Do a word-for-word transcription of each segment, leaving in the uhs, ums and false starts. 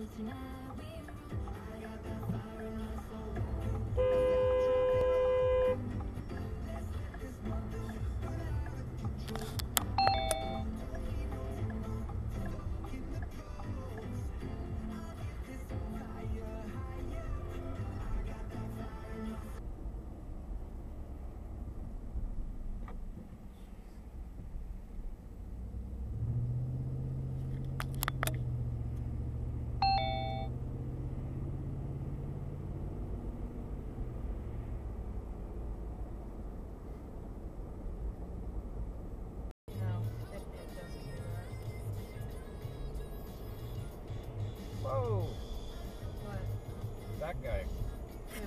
Whoa! What? That guy. Who?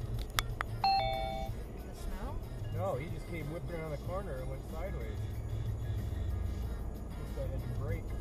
The snow? No, he just came whipping around the corner and went sideways. This guy didn't brake.